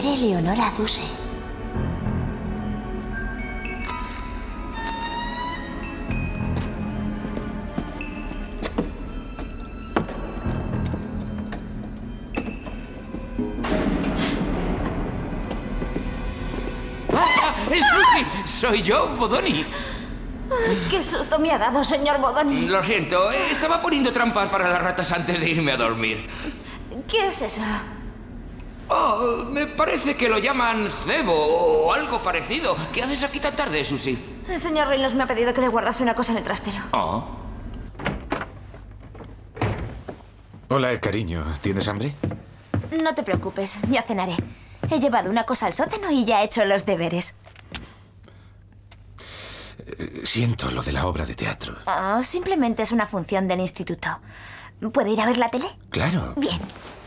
Muere Eleonora Duse. ¡Es Susie! ¡Soy yo, Bodoni! ¡Qué susto me ha dado, señor Bodoni! Lo siento, estaba poniendo trampas para las ratas antes de irme a dormir. ¿Qué es eso? Oh, me parece que lo llaman cebo o algo parecido. ¿Qué haces aquí tan tarde, Susie? El señor Reynolds me ha pedido que le guardase una cosa en el trastero. Oh. Hola, cariño. ¿Tienes hambre? No te preocupes, ya cenaré. He llevado una cosa al sótano y ya he hecho los deberes. Siento lo de la obra de teatro. Oh, simplemente es una función del instituto. ¿Puedo ir a ver la tele? Claro. Bien.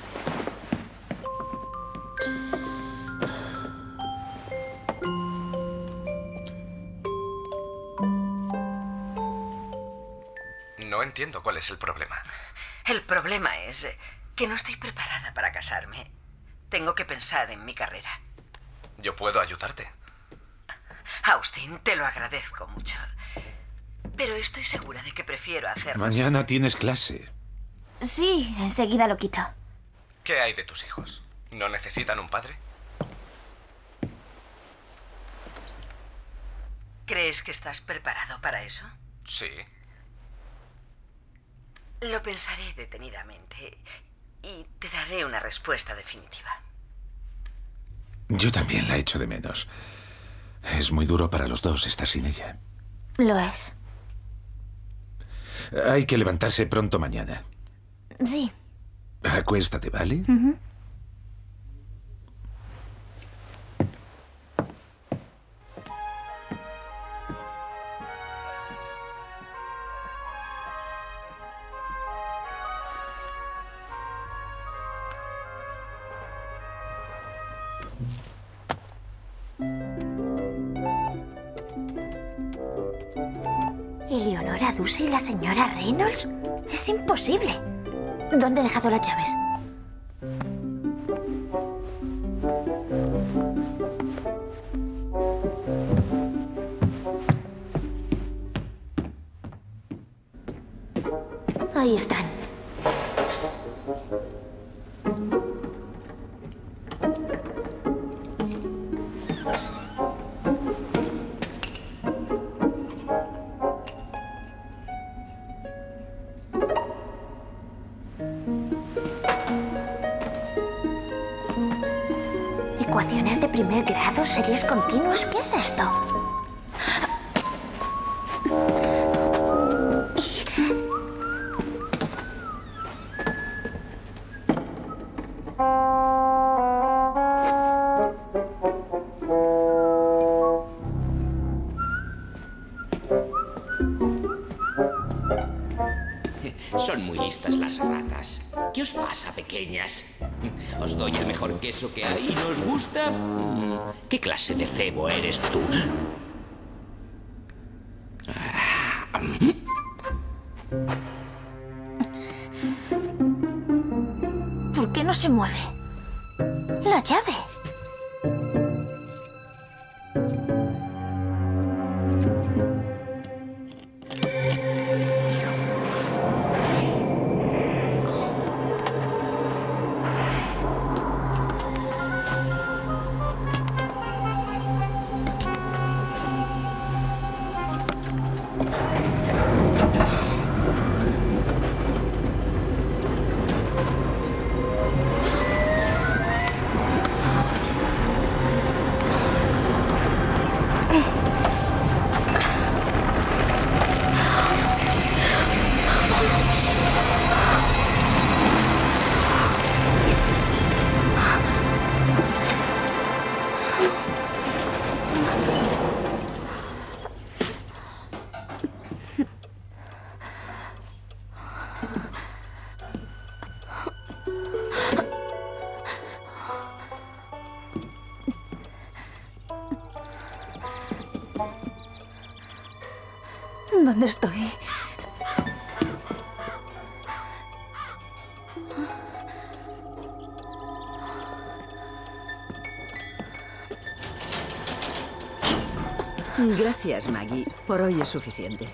No entiendo cuál es el problema. El problema es que no estoy preparada para casarme. Tengo que pensar en mi carrera. Yo puedo ayudarte. Austin, te lo agradezco mucho. Pero estoy segura de que prefiero hacerlo. Mañana tienes clase. Sí, enseguida lo quito. ¿Qué hay de tus hijos? ¿No necesitan un padre? ¿Crees que estás preparado para eso? Sí. Lo pensaré detenidamente y te daré una respuesta definitiva. Yo también la echo de menos. Es muy duro para los dos estar sin ella. Lo es. Hay que levantarse pronto mañana. Sí. Acuéstate, ¿vale? ¿Eleonora Duse y la señora Reynolds? Es imposible. ¿Dónde he dejado las llaves? Ahí están. ¿Ecuaciones de primer grado? ¿Series continuas? ¿Qué es esto? Son muy listas las ratas. ¿Qué os pasa, pequeñas? Os doy el mejor queso que hay y no os gusta. ¿Qué clase de cebo eres tú? ¿Por qué no se mueve? La llave. ¿Dónde estoy? Gracias, Maggie. Por hoy es suficiente.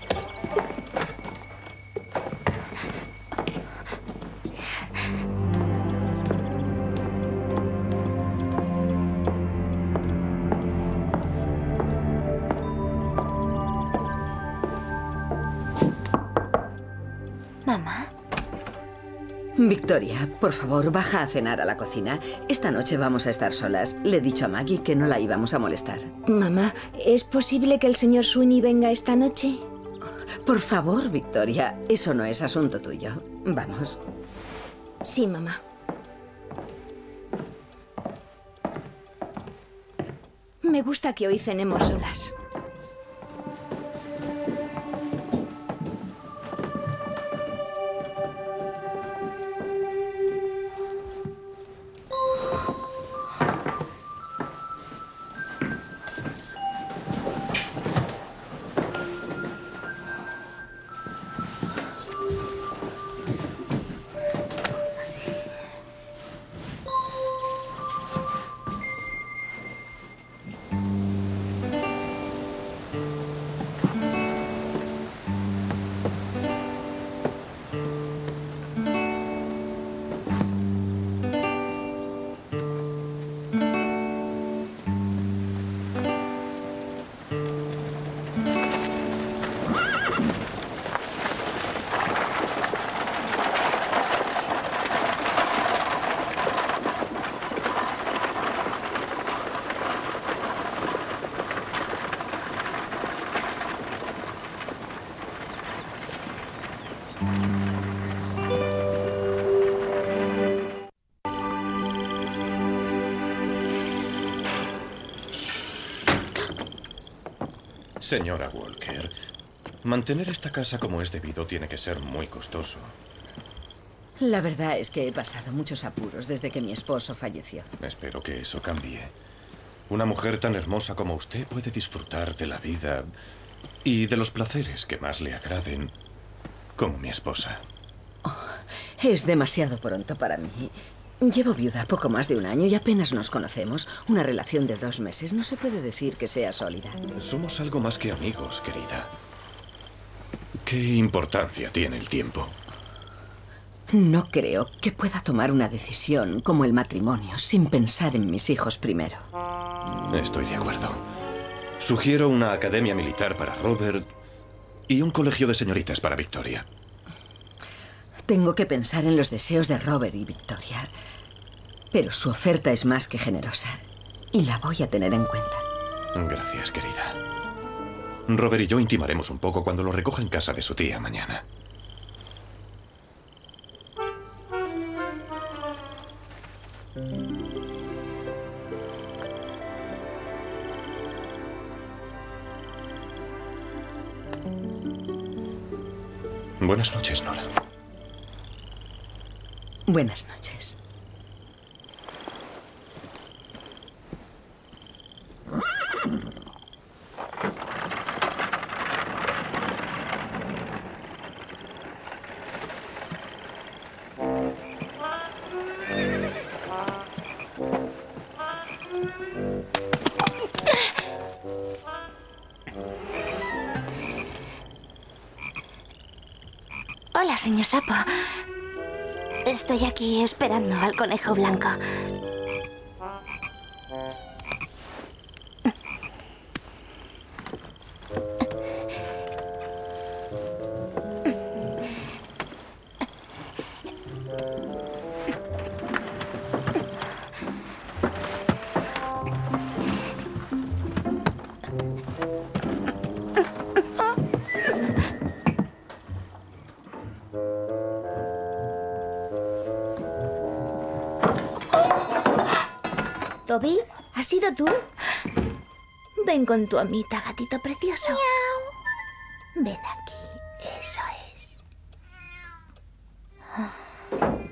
Mamá. Victoria, por favor, baja a cenar a la cocina. Esta noche vamos a estar solas. Le he dicho a Maggie que no la íbamos a molestar. Mamá, ¿es posible que el señor Sweeney venga esta noche? Por favor, Victoria, eso no es asunto tuyo. Vamos. Sí, mamá. Me gusta que hoy cenemos solas. Señora Walker, mantener esta casa como es debido tiene que ser muy costoso. La verdad es que he pasado muchos apuros desde que mi esposo falleció. Espero que eso cambie. Una mujer tan hermosa como usted puede disfrutar de la vida y de los placeres que más le agraden, como mi esposa. Es demasiado pronto para mí. Llevo viuda poco más de un año y apenas nos conocemos. Una relación de 2 meses no se puede decir que sea sólida. Somos algo más que amigos, querida. ¿Qué importancia tiene el tiempo? No creo que pueda tomar una decisión como el matrimonio sin pensar en mis hijos primero. Estoy de acuerdo. Sugiero una academia militar para Robert y un colegio de señoritas para Victoria. Tengo que pensar en los deseos de Robert y Victoria. Pero su oferta es más que generosa y la voy a tener en cuenta. Gracias, querida. Robert y yo intimaremos un poco cuando lo recoja en casa de su tía mañana. Buenas noches, Nora. Buenas noches. Hola, señor Sapo. Estoy aquí esperando al conejo blanco. Toby, ¿has sido tú? Ven con tu amita, gatito precioso. Ven aquí, eso es.